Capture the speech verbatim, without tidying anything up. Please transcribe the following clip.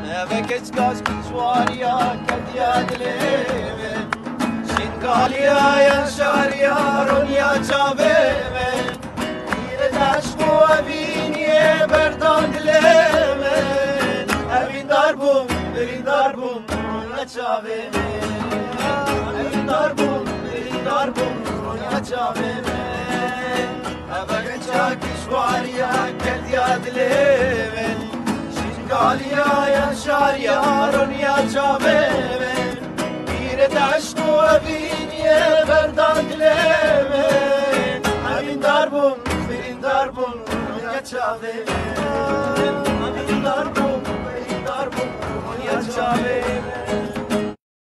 Vekec gaz şuariya kediya dileme Şingaliya ya şariya ronya çaveme Yine taşku eviniye berdan dileme Evin darbum, evin darbum ronya çaveme Evin darbum, evin darbum ronya çaveme Vekec gaz şuariya kediya dileme Şingaliya ya şariya ronya çaveme Yine taşku eviniye berdan dileme Evin darbum, evin darbum ronya çaveme Evin darbum, evin darbum ronya çaveme